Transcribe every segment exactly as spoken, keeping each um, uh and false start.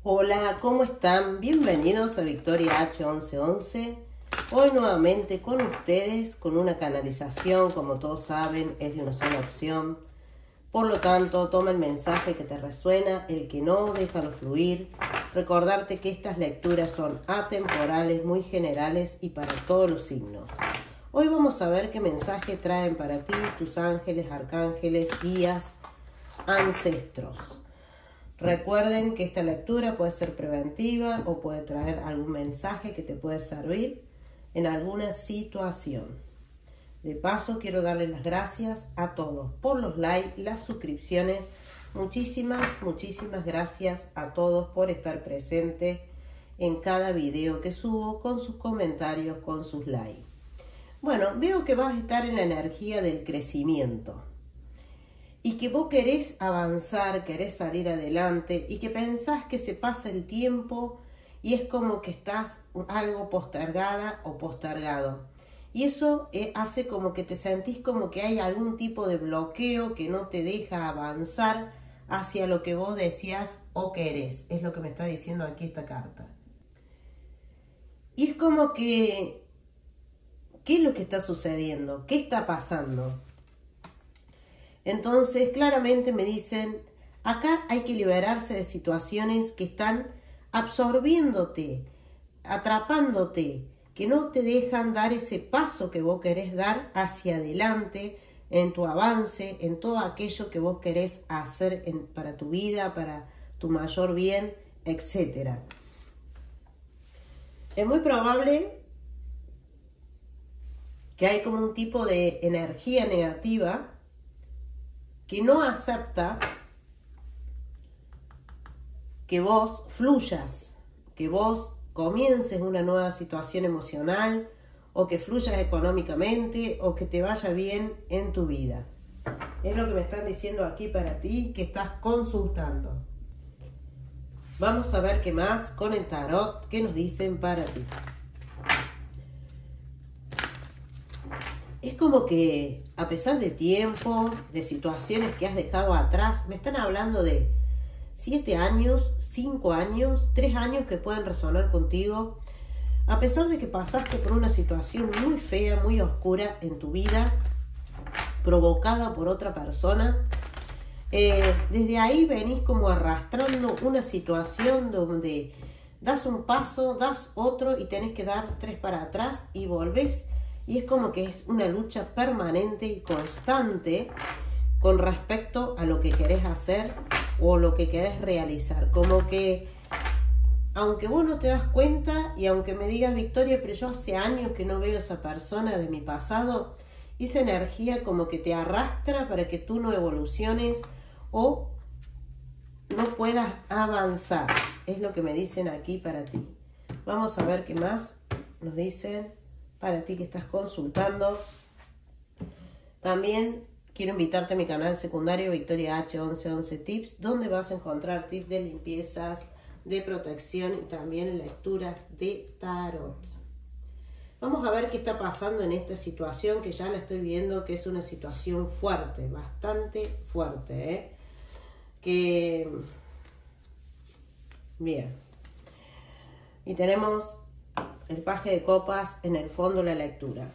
Hola, ¿cómo están? Bienvenidos a Victoria H once once. Hoy nuevamente con ustedes, con una canalización, como todos saben, es de una sola opción. Por lo tanto, toma el mensaje que te resuena, el que no, déjalo fluir. Recordarte que estas lecturas son atemporales, muy generales y para todos los signos. Hoy vamos a ver qué mensaje traen para ti tus ángeles, arcángeles, guías, ancestros. Recuerden que esta lectura puede ser preventiva o puede traer algún mensaje que te puede servir en alguna situación. De paso, quiero darles las gracias a todos por los likes, las suscripciones. Muchísimas, muchísimas gracias a todos por estar presentes en cada video que subo, con sus comentarios, con sus likes. Bueno, veo que vas a estar en la energía del crecimiento. Y que vos querés avanzar, querés salir adelante y que pensás que se pasa el tiempo y es como que estás algo postergada o postergado. Y eso eh, hace como que te sentís como que hay algún tipo de bloqueo que no te deja avanzar hacia lo que vos decías o querés. Es lo que me está diciendo aquí esta carta. Y es como que, ¿qué es lo que está sucediendo? ¿Qué está pasando? Entonces, claramente me dicen, acá hay que liberarse de situaciones que están absorbiéndote, atrapándote, que no te dejan dar ese paso que vos querés dar hacia adelante en tu avance, en todo aquello que vos querés hacer en, para tu vida, para tu mayor bien, etcétera. Es muy probable que hay como un tipo de energía negativa que no acepta que vos fluyas, que vos comiences una nueva situación emocional, o que fluyas económicamente, o que te vaya bien en tu vida. Es lo que me están diciendo aquí para ti, que estás consultando. Vamos a ver qué más con el tarot, qué nos dicen para ti. Es como que a pesar de tiempo, de situaciones que has dejado atrás, me están hablando de siete años, cinco años, tres años que pueden resonar contigo. A pesar de que pasaste por una situación muy fea, muy oscura en tu vida, provocada por otra persona, eh, desde ahí venís como arrastrando una situación donde das un paso, das otro y tenés que dar tres para atrás y volvés. Y es como que es una lucha permanente y constante con respecto a lo que querés hacer o lo que querés realizar. Como que, aunque vos no te das cuenta y aunque me digas, Victoria, pero yo hace años que no veo a esa persona de mi pasado, esa energía como que te arrastra para que tú no evoluciones o no puedas avanzar. Es lo que me dicen aquí para ti. Vamos a ver qué más nos dicen para ti que estás consultando. También quiero invitarte a mi canal secundario Victoria H once once Tips, donde vas a encontrar tips de limpiezas, de protección y también lecturas de tarot. Vamos a ver qué está pasando en esta situación, que ya la estoy viendo que es una situación fuerte, bastante fuerte, ¿eh? Que bien. Y tenemos el paje de copas en el fondo de la lectura.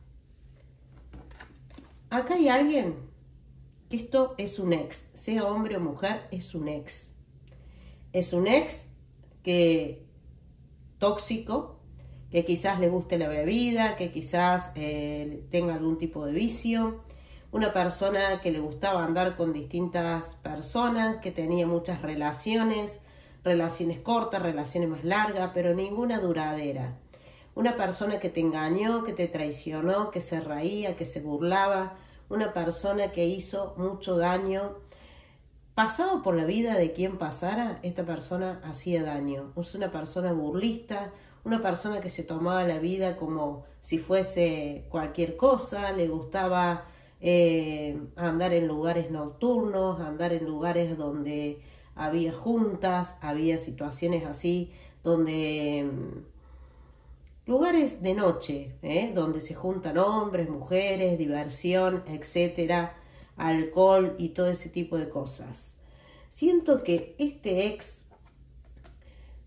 Acá hay alguien que esto es un ex, sea hombre o mujer, es un ex. Es un ex que tóxico, que quizás le guste la bebida, que quizás eh, tenga algún tipo de vicio. Una persona que le gustaba andar con distintas personas, que tenía muchas relaciones, relaciones cortas, relaciones más largas, pero ninguna duradera. Una persona que te engañó, que te traicionó, que se reía, que se burlaba. Una persona que hizo mucho daño. Pasado por la vida de quien pasara, esta persona hacía daño. Es una persona burlista, una persona que se tomaba la vida como si fuese cualquier cosa. Le gustaba eh, andar en lugares nocturnos, andar en lugares donde había juntas, había situaciones así, donde lugares de noche, ¿eh? donde se juntan hombres, mujeres, diversión, etcétera, alcohol y todo ese tipo de cosas. Siento que este ex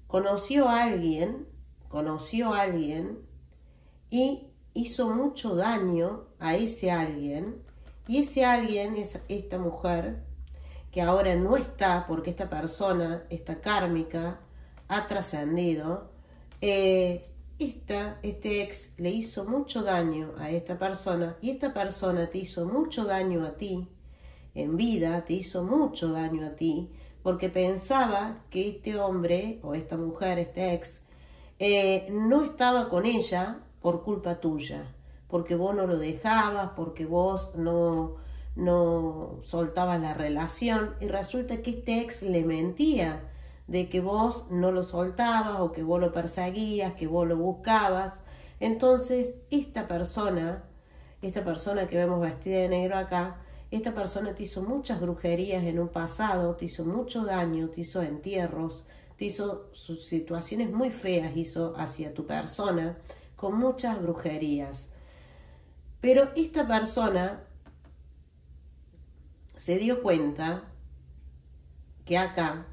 conoció a alguien, conoció a alguien y hizo mucho daño a ese alguien, y ese alguien es esta mujer que ahora no está, porque esta persona, esta kármica, ha trascendido. Eh, esta, este ex le hizo mucho daño a esta persona, y esta persona te hizo mucho daño a ti, en vida te hizo mucho daño a ti, porque pensaba que este hombre, o esta mujer, este ex, eh, no estaba con ella por culpa tuya, porque vos no lo dejabas, porque vos no, no soltabas la relación, y resulta que este ex le mentía de que vos no lo soltabas, o que vos lo perseguías, que vos lo buscabas. Entonces esta persona, esta persona que vemos vestida de negro acá, esta persona te hizo muchas brujerías en un pasado, te hizo mucho daño, te hizo entierros, te hizo sus situaciones muy feas, hizo hacia tu persona, con muchas brujerías. Pero esta persona se dio cuenta que acá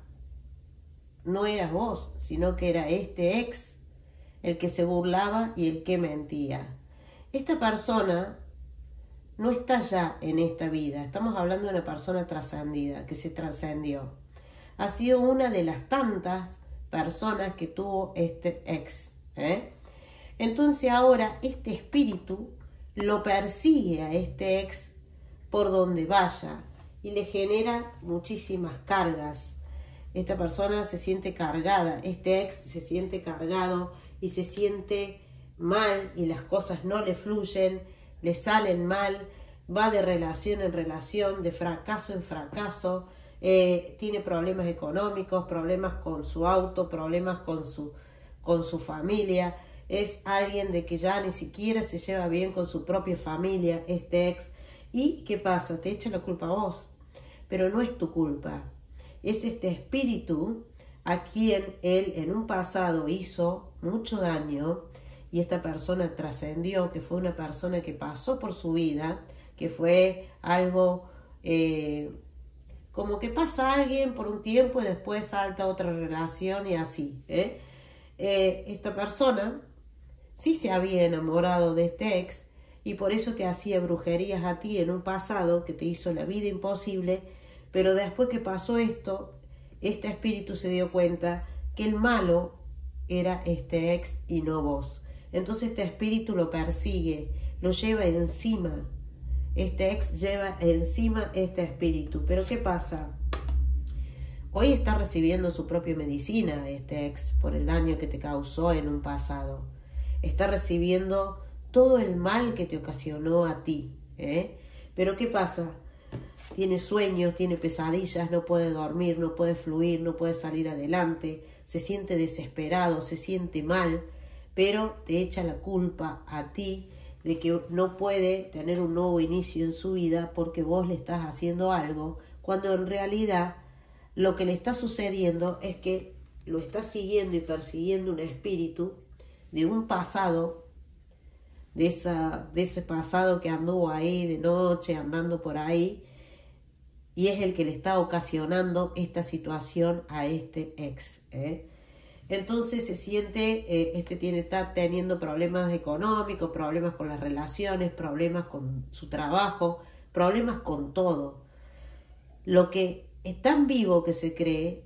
no eras vos, sino que era este ex el que se burlaba y el que mentía. Esta persona no está ya en esta vida, estamos hablando de una persona trascendida, que se trascendió. Ha sido una de las tantas personas que tuvo este ex, ¿eh? Entonces ahora este espíritu lo persigue a este ex por donde vaya y le genera muchísimas cargas. Esta persona se siente cargada, este ex se siente cargado y se siente mal, y las cosas no le fluyen, le salen mal, va de relación en relación, de fracaso en fracaso, eh, tiene problemas económicos, problemas con su auto, problemas con su, con su familia. Es alguien de que ya ni siquiera se lleva bien con su propia familia, este ex. ¿Y qué pasa? Te echa la culpa a vos, pero no es tu culpa. Es este espíritu a quien él en un pasado hizo mucho daño, y esta persona trascendió, que fue una persona que pasó por su vida, que fue algo eh, como que pasa a alguien por un tiempo y después salta otra relación y así. ¿eh? Eh, esta persona sí se había enamorado de este ex, y por eso te hacía brujerías a ti en un pasado que te hizo la vida imposible. Pero después que pasó esto, este espíritu se dio cuenta que el malo era este ex y no vos. Entonces este espíritu lo persigue, lo lleva encima. Este ex lleva encima este espíritu. Pero ¿qué pasa? Hoy está recibiendo su propia medicina este ex por el daño que te causó en un pasado. Está recibiendo todo el mal que te ocasionó a ti. ¿eh? Pero ¿qué pasa? Tiene sueños, tiene pesadillas, no puede dormir, no puede fluir, no puede salir adelante, se siente desesperado, se siente mal, pero te echa la culpa a ti de que no puede tener un nuevo inicio en su vida porque vos le estás haciendo algo, cuando en realidad lo que le está sucediendo es que lo está siguiendo y persiguiendo un espíritu de un pasado, de, esa, de ese pasado que anduvo ahí de noche, andando por ahí, y es el que le está ocasionando esta situación a este ex. ¿eh? Entonces se siente, eh, este tiene, está teniendo problemas económicos, problemas con las relaciones, problemas con su trabajo, problemas con todo. Lo que es tan vivo que se cree,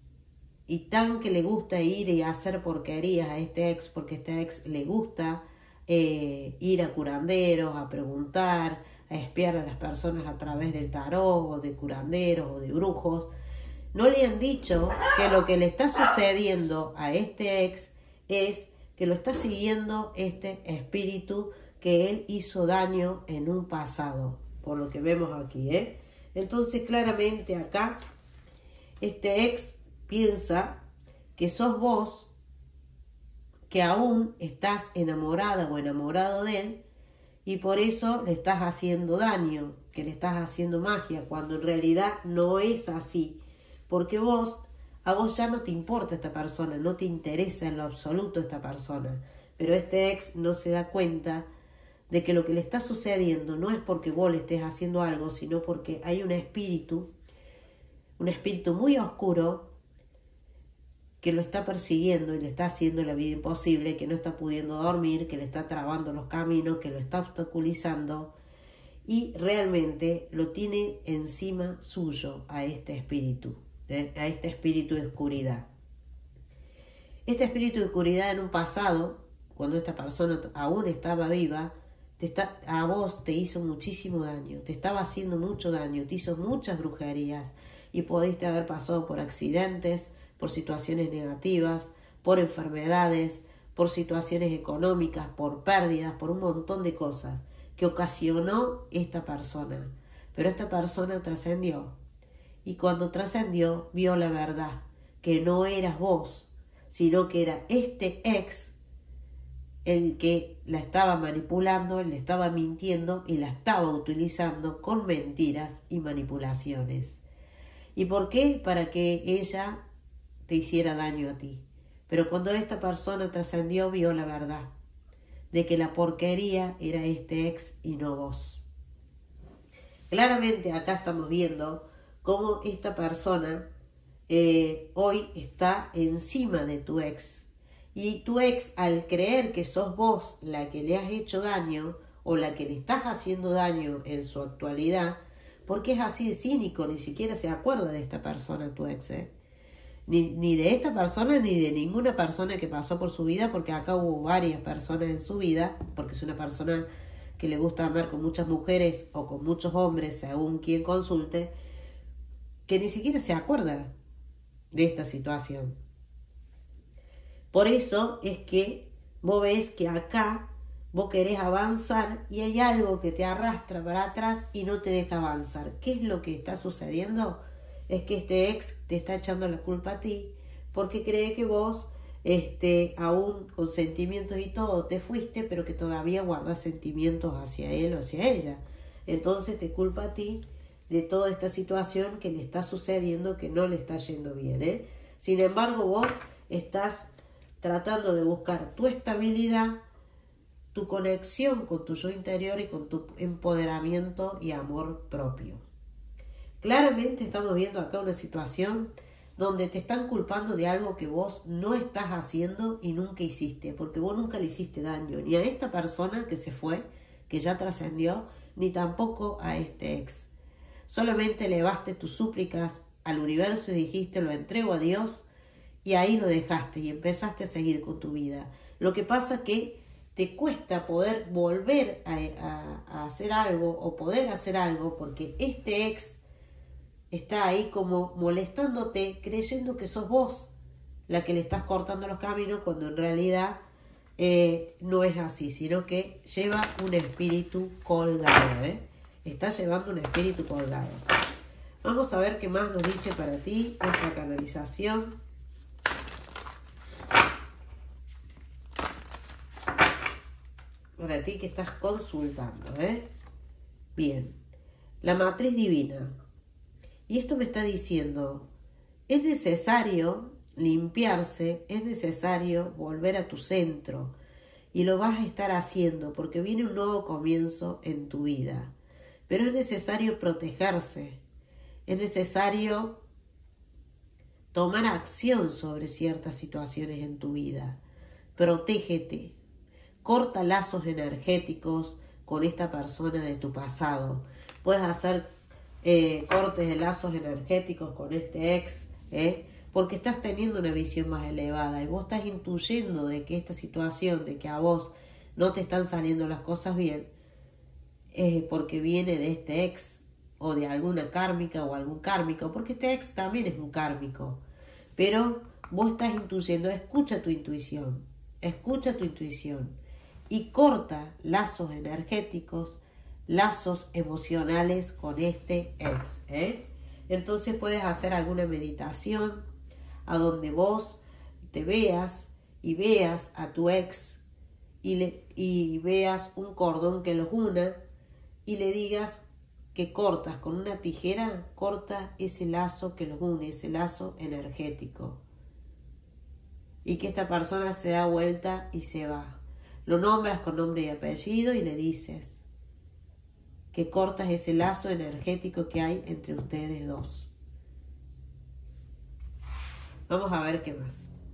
y tan que le gusta ir y hacer porquerías a este ex, porque a este ex le gusta eh, ir a curanderos, a preguntar, a espiar a las personas a través del tarot, o de curanderos, o de brujos. No le han dicho que lo que le está sucediendo a este ex es que lo está siguiendo este espíritu que él hizo daño en un pasado, por lo que vemos aquí. ¿eh? Entonces claramente acá este ex piensa que sos vos, que aún estás enamorada o enamorado de él, y por eso le estás haciendo daño, que le estás haciendo magia, cuando en realidad no es así, porque vos, a vos ya no te importa esta persona, no te interesa en lo absoluto esta persona, pero este ex no se da cuenta de que lo que le está sucediendo no es porque vos le estés haciendo algo, sino porque hay un espíritu, un espíritu muy oscuro, que lo está persiguiendo y le está haciendo la vida imposible, que no está pudiendo dormir, que le está trabando los caminos, que lo está obstaculizando y realmente lo tiene encima suyo a este espíritu, ¿eh? a este espíritu de oscuridad. Este espíritu de oscuridad en un pasado, cuando esta persona aún estaba viva, te está, a vos te hizo muchísimo daño, te estaba haciendo mucho daño, te hizo muchas brujerías y pudiste haber pasado por accidentes, por situaciones negativas, por enfermedades, por situaciones económicas, por pérdidas, por un montón de cosas que ocasionó esta persona. Pero esta persona trascendió y cuando trascendió vio la verdad, que no eras vos, sino que era este ex el que la estaba manipulando, le estaba mintiendo y la estaba utilizando con mentiras y manipulaciones. ¿Y por qué? Para que ella te hiciera daño a ti. Pero cuando esta persona trascendió, vio la verdad de que la porquería era este ex y no vos. Claramente acá estamos viendo cómo esta persona eh, hoy está encima de tu ex. Y tu ex, al creer que sos vos la que le has hecho daño o la que le estás haciendo daño en su actualidad, porque es así de cínico, ni siquiera se acuerda de esta persona, tu ex, ¿eh? Ni, ni de esta persona ni de ninguna persona que pasó por su vida, porque acá hubo varias personas en su vida, porque es una persona que le gusta andar con muchas mujeres o con muchos hombres, según quien consulte, que ni siquiera se acuerda de esta situación. Por eso es que vos ves que acá vos querés avanzar y hay algo que te arrastra para atrás y no te deja avanzar. ¿Qué es lo que está sucediendo? Es que este ex te está echando la culpa a ti porque cree que vos, este, aún con sentimientos y todo, te fuiste, pero que todavía guardas sentimientos hacia él o hacia ella. Entonces te culpa a ti de toda esta situación que le está sucediendo, que no le está yendo bien, ¿eh? Sin embargo, vos estás tratando de buscar tu estabilidad, tu conexión con tu yo interior y con tu empoderamiento y amor propio. Claramente estamos viendo acá una situación donde te están culpando de algo que vos no estás haciendo y nunca hiciste, porque vos nunca le hiciste daño, ni a esta persona que se fue, que ya trascendió, ni tampoco a este ex. Solamente elevaste tus súplicas al universo y dijiste, lo entrego a Dios, y ahí lo dejaste y empezaste a seguir con tu vida. Lo que pasa que te cuesta poder volver a, a, a hacer algo o poder hacer algo porque este ex está ahí como molestándote, creyendo que sos vos la que le estás cortando los caminos, cuando en realidad eh, no es así, sino que lleva un espíritu colgado, ¿eh? Está llevando un espíritu colgado. Vamos a ver qué más nos dice para ti esta canalización. Para ti que estás consultando, ¿eh? Bien. La matriz divina. Y esto me está diciendo, es necesario limpiarse, es necesario volver a tu centro. Y lo vas a estar haciendo porque viene un nuevo comienzo en tu vida. Pero es necesario protegerse. Es necesario tomar acción sobre ciertas situaciones en tu vida. Protégete. Corta lazos energéticos con esta persona de tu pasado. Puedes hacer eh, cortes de lazos energéticos con este ex, ¿eh? porque estás teniendo una visión más elevada y vos estás intuyendo de que esta situación, de que a vos no te están saliendo las cosas bien, eh, porque viene de este ex o de alguna kármica o algún kármico, porque este ex también es un kármico. Pero vos estás intuyendo, escucha tu intuición, escucha tu intuición. Y corta lazos energéticos, lazos emocionales con este ex, ¿eh? Entonces puedes hacer alguna meditación a donde vos te veas y veas a tu ex y, le, y veas un cordón que los una y le digas que cortas con una tijera, corta ese lazo que los une, ese lazo energético. Y que esta persona se da vuelta y se va. Lo nombras con nombre y apellido y le dices que cortas ese lazo energético que hay entre ustedes dos. Vamos a ver qué más.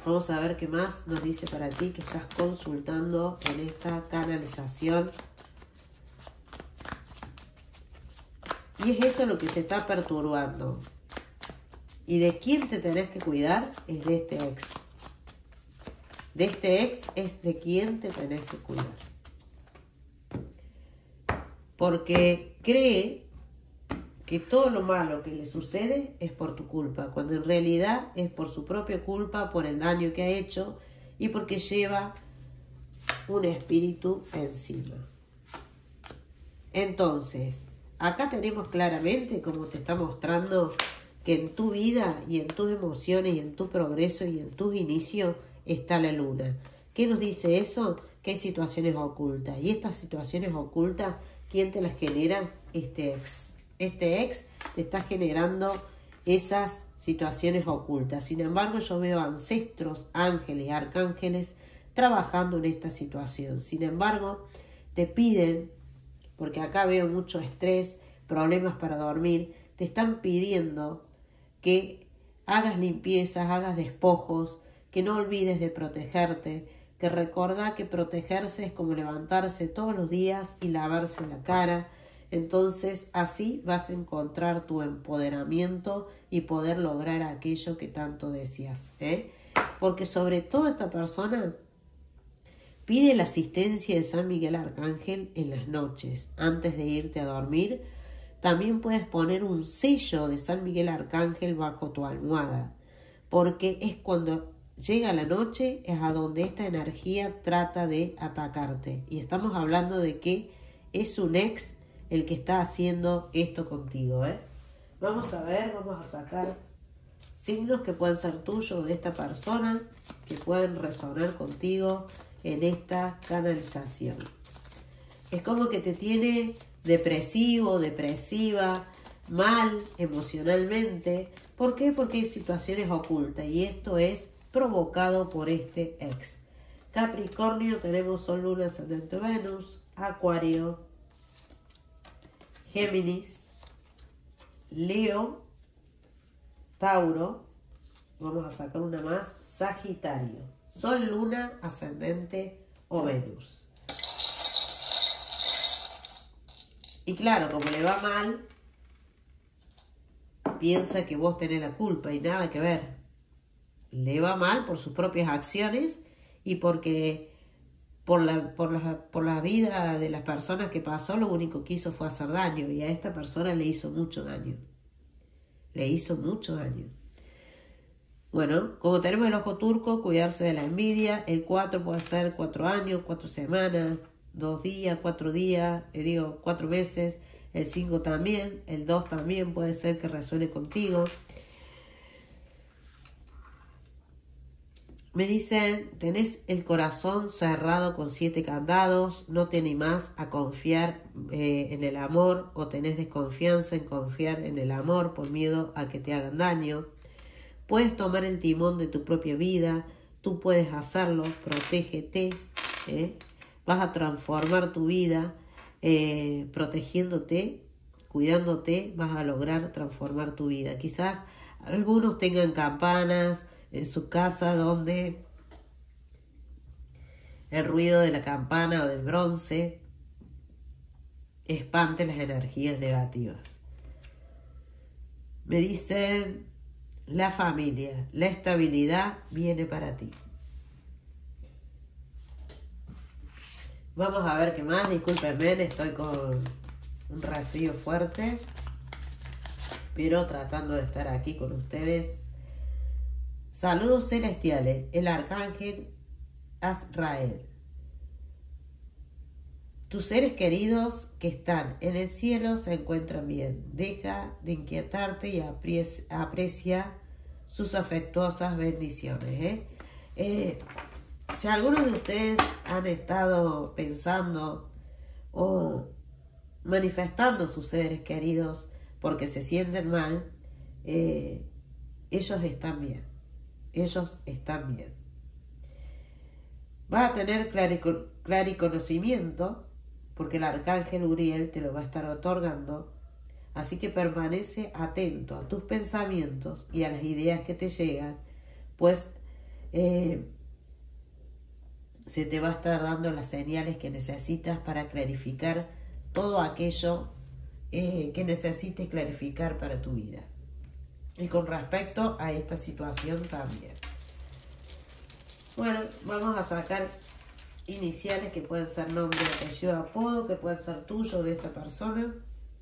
Vamos a ver qué más nos dice para ti que estás consultando en esta canalización. Y es eso lo que te está perturbando. ¿Y de quién te tenés que cuidar? Es de este ex. De este ex es de quién te tenés que cuidar. Porque cree que todo lo malo que le sucede es por tu culpa, cuando en realidad es por su propia culpa, por el daño que ha hecho y porque lleva un espíritu encima. Entonces, acá tenemos claramente, como te está mostrando, que en tu vida y en tus emociones y en tu progreso y en tus inicios está la luna. ¿Qué nos dice eso? Que hay situaciones ocultas. Y estas situaciones ocultas, ¿quién te las genera? Este ex. Este ex te está generando esas situaciones ocultas. Sin embargo, yo veo ancestros, ángeles, arcángeles trabajando en esta situación. Sin embargo, te piden, porque acá veo mucho estrés, problemas para dormir, te están pidiendo que hagas limpiezas, hagas despojos, que no olvides de protegerte, que recordá que protegerse es como levantarse todos los días y lavarse la cara. Entonces así vas a encontrar tu empoderamiento y poder lograr aquello que tanto deseas, ¿eh? Porque sobre todo esta persona pide la asistencia de San Miguel Arcángel en las noches, antes de irte a dormir. También puedes poner un sello de San Miguel Arcángel bajo tu almohada, porque es cuando llega la noche, es a donde esta energía trata de atacarte. Y estamos hablando de que es un ex el que está haciendo esto contigo, ¿eh? Vamos a ver, vamos a sacar signos que pueden ser tuyos o de esta persona, que pueden resonar contigo en esta canalización. Es como que te tiene depresivo, depresiva, mal emocionalmente. ¿Por qué? Porque hay situaciones ocultas y esto es provocado por este ex. Capricornio, tenemos Sol, Luna, Ascendente, Venus. Acuario, Géminis, Leo, Tauro, vamos a sacar una más, Sagitario, Sol, Luna, Ascendente o Venus. Y claro, como le va mal, piensa que vos tenés la culpa y nada que ver. Le va mal por sus propias acciones y porque por la, por la, por la vida de las personas que pasó, lo único que hizo fue hacer daño. Y a esta persona le hizo mucho daño. Le hizo mucho daño. Bueno, como tenemos el ojo turco, cuidarse de la envidia. El cuatro puede ser cuatro años, cuatro semanas, dos días, cuatro días, eh, digo, cuatro meses. El cinco también, el dos también puede ser que resuene contigo. Me dicen, tenés el corazón cerrado con siete candados, no te animás a confiar eh, en el amor o tenés desconfianza en confiar en el amor por miedo a que te hagan daño. Puedes tomar el timón de tu propia vida, tú puedes hacerlo, protégete, ¿eh? Vas a transformar tu vida eh, protegiéndote, cuidándote, vas a lograr transformar tu vida. Quizás algunos tengan campanas en su casa donde el ruido de la campana o del bronce espante las energías negativas. Me dicen, la familia, la estabilidad viene para ti. Vamos a ver qué más, discúlpenme, estoy con un resfrío fuerte, pero tratando de estar aquí con ustedes. Saludos celestiales, el arcángel Azrael. Tus seres queridos que están en el cielo se encuentran bien. Deja de inquietarte y aprecia, aprecia sus afectuosas bendiciones. ¿eh? Eh, si algunos de ustedes han estado pensando o manifestando sus seres queridos porque se sienten mal, eh, ellos están bien. Ellos están bien. Vas a tener clariconocimiento porque el arcángel Uriel te lo va a estar otorgando. Así que permanece atento a tus pensamientos y a las ideas que te llegan, pues eh, se te va a estar dando las señales que necesitas para clarificar todo aquello eh, que necesites clarificar para tu vida. Y con respecto a esta situación también. Bueno, vamos a sacar iniciales que pueden ser nombre, apellido, apodo, que pueden ser tuyo de esta persona.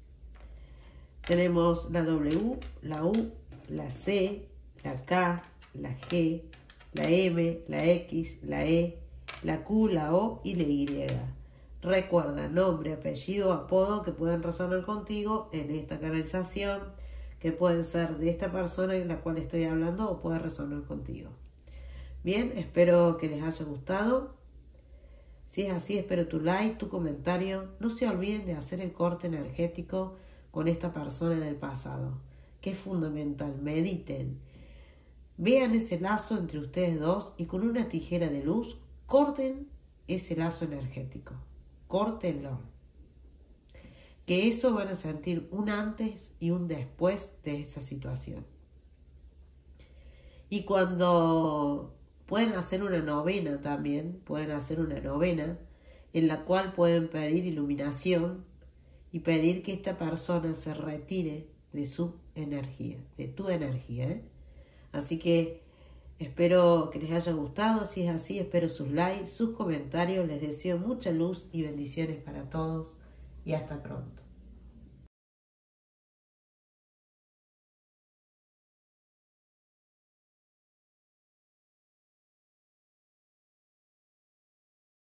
Tenemos la W, la U, la C, la K, la G, la M, la X, la E, la Q, la O y la Y. Recuerda, nombre, apellido, apodo que pueden resonar contigo en esta canalización, que pueden ser de esta persona en la cual estoy hablando o puede resonar contigo. Bien, espero que les haya gustado. Si es así, espero tu like, tu comentario. No se olviden de hacer el corte energético con esta persona del pasado, que es fundamental. Mediten. Vean ese lazo entre ustedes dos y con una tijera de luz corten ese lazo energético. Córtenlo. Que eso van a sentir un antes y un después de esa situación. Y cuando pueden hacer una novena también, pueden hacer una novena en la cual pueden pedir iluminación y pedir que esta persona se retire de su energía, de tu energía, ¿eh? Así que espero que les haya gustado. Si es así, espero sus likes, sus comentarios. Les deseo mucha luz y bendiciones para todos y hasta pronto.